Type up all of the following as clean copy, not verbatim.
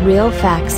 Realfacts.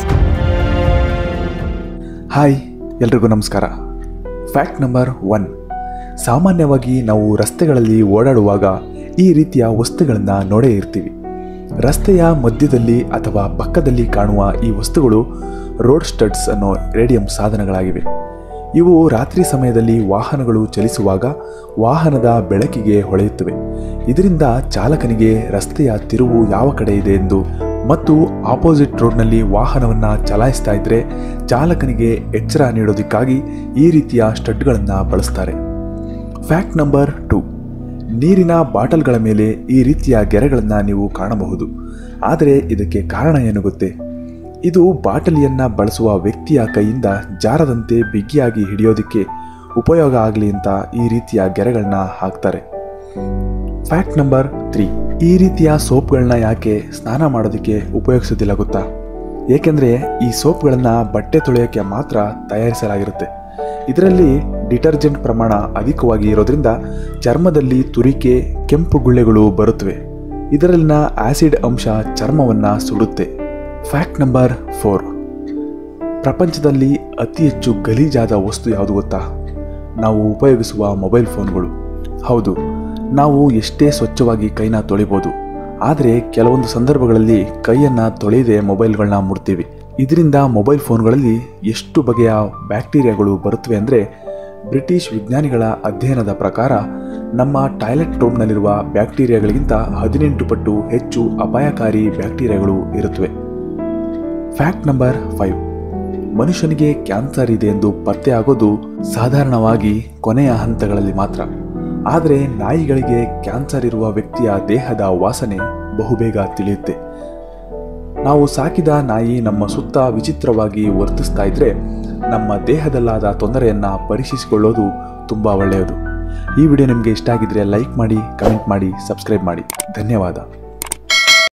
Hi ಎಲ್ರಿಗೂ ನಮಸ್ಕಾರ. Fact number 1. ಸಾಮಾನ್ಯವಾಗಿ ನಾವು ರಸ್ತೆಗಳಲ್ಲಿ ಓಡಾಡುವಾಗ ಈ ರೀತಿಯ ವಸ್ತುಗಳನ್ನು ನೋಡೇ ಇರ್ತೀವಿ. ರಸ್ತೆಯ ಮಧ್ಯದಲ್ಲಿ ಅಥವಾ ಪಕ್ಕದಲ್ಲಿ ಕಾಣುವ ಈ ವಸ್ತುಗಳು ರೋಡ್ ಸ್ಟಡ್ಸ್ ಅನ್ನೋ ರೇಡಿಯಂ ಸಾಧನಗಳಾಗಿವೆ. ಇವು ರಾತ್ರಿ ಸಮಯದಲ್ಲಿ ವಾಹನಗಳು ಚಲಿಸುವಾಗ ವಾಹನದ ಬೆಳಕಿಗೆ ಹೊಳೆಯುತ್ತವೆ. ಇದರಿಂದ ಚಾಲಕನಿಗೆ ರಸ್ತೆಯ ತಿರುವು ಯಾವ ಕಡೆ ಇದೆ ಎಂದು ಮತ್ತು ಆಪೋಸಿಟ್ ರೋಡ್ನಲ್ಲಿ ವಾಹನವನ್ನು ಚಲಾಯಿಸ್ತಾ ಇದ್ದರೆ ಚಾಲಕನಿಗೆ ಎಚ್ಚರ ನೀಡೋದಕ್ಕಾಗಿ ಈ ರೀತಿಯ ಸ್ಟಡ್ಗಳನ್ನು ಬಳಸ್ತಾರೆ. Fact number 2. ನೀರಿನ ಬಾಟಲ್ಗಳ ಮೇಲೆ ಈ ರೀತಿಯ ಗೆರೆಗಳನ್ನು ನೀವು ಕಾಣಬಹುದು. ಆದರೆ ಇದಕ್ಕೆ ಕಾರಣ ಏನು ಗೊತ್ತೇ? ಇದು ಬಾಟಲಿಯನ್ನು ಬಳಸುವ ವ್ಯಕ್ತಿಯ ಕೈಯಿಂದ ಜಾರದಂತೆ ಬಿಗಿಯಾಗಿ ಹಿಡಿಯೋದಕ್ಕೆ ಉಪಯೋಗ ಆಗಲಿ ಅಂತ ಈ ರೀತಿಯ ಗೆರೆಗಳನ್ನ ಹಾಕ್ತಾರೆ. Fact number 3. ಈ ರೀತಿಯ ಸೋಪ್ಗಳನ್ನ ಯಾಕೆ ಸ್ನಾನ ಮಾಡೋದಕ್ಕೆ ಉಪಯೋಗಿಸೋದಿಲ್ಲ ಗೊತ್ತಾ? ಏಕೆಂದರೆ ಈ ಸೋಪ್ಗಳನ್ನು ಬಟ್ಟೆ ತೊಳೆಯೋಕ್ಕೆ ಮಾತ್ರ ತಯಾರಿಸಲಾಗಿರುತ್ತೆ. ಇದರಲ್ಲಿ ಡಿಟರ್ಜೆಂಟ್ ಪ್ರಮಾಣ ಅಧಿಕವಾಗಿ ಇರೋದ್ರಿಂದ ಚರ್ಮದಲ್ಲಿ ತುರಿಕೆ, ಕೆಂಪು ಗುಳ್ಳೆಗಳು ಬರುತ್ತವೆ. ಇದರಲ್ಲಿನ ಆಸಿಡ್ ಅಂಶ ಚರ್ಮವನ್ನು ಸುಡುತ್ತೆ. Fact number 4. ಪ್ರಪಂಚದಲ್ಲಿ ಅತಿ ಹೆಚ್ಚು ಗಲೀಜಾದ ವಸ್ತು ಯಾವುದು ಗೊತ್ತಾ? ನಾವು ಉಪಯೋಗಿಸುವ ಮೊಬೈಲ್ ಫೋನ್ಗಳು. ಹೌದು, ನಾವು ಎಷ್ಟೇ ಸ್ವಚ್ಛವಾಗಿ ಕೈನ ತೊಳಿಬೋದು, ಆದರೆ ಕೆಲವೊಂದು ಸಂದರ್ಭಗಳಲ್ಲಿ ಕೈಯನ್ನು ತೊಳೆಯದೆ ಮೊಬೈಲ್ಗಳನ್ನ ಮುಡ್ತೀವಿ. ಇದರಿಂದ ಮೊಬೈಲ್ ಫೋನ್ಗಳಲ್ಲಿ ಎಷ್ಟು ಬಗೆಯ ಬ್ಯಾಕ್ಟೀರಿಯಾಗಳು ಬರುತ್ತವೆ ಅಂದರೆ, ಬ್ರಿಟಿಷ್ ವಿಜ್ಞಾನಿಗಳ ಅಧ್ಯಯನದ ಪ್ರಕಾರ ನಮ್ಮ ಟಾಯ್ಲೆಟ್ ರೂಮ್ನಲ್ಲಿರುವ ಬ್ಯಾಕ್ಟೀರಿಯಾಗಳಿಗಿಂತ 18 ಪಟ್ಟು ಹೆಚ್ಚು ಅಪಾಯಕಾರಿ ಬ್ಯಾಕ್ಟೀರಿಯಾಗಳು ಇರುತ್ತವೆ. Fact number 5. ಮನುಷ್ಯನಿಗೆ ಕ್ಯಾನ್ಸರ್ ಇದೆ ಎಂದು ಪತ್ತೆಯಾಗೋದು ಸಾಧಾರಣವಾಗಿ ಕೊನೆಯ ಹಂತಗಳಲ್ಲಿ ಮಾತ್ರ. ಆದರೆ ನಾಯಿಗಳಿಗೆ ಕ್ಯಾನ್ಸರ್ ಇರುವ ವ್ಯಕ್ತಿಯ ದೇಹದ ವಾಸನೆ ಬಹುಬೇಗ ತಿಳಿಯುತ್ತೆ. ನಾವು ಸಾಕಿದ ನಾಯಿ ನಮ್ಮ ಸುತ್ತ ವಿಚಿತ್ರವಾಗಿ ವರ್ತಿಸ್ತಾ ಇದ್ರೆ ನಮ್ಮ ದೇಹದಲ್ಲಾದ ತೊಂದರೆಯನ್ನು ಪರೀಕ್ಷಿಸಿಕೊಳ್ಳೋದು ತುಂಬ ಒಳ್ಳೆಯದು. ಈ ವಿಡಿಯೋ ನಿಮಗೆ ಇಷ್ಟ ಆಗಿದ್ರೆ ಲೈಕ್ ಮಾಡಿ, ಕಮೆಂಟ್ ಮಾಡಿ, ಸಬ್ಸ್ಕ್ರೈಬ್ ಮಾಡಿ. ಧನ್ಯವಾದ.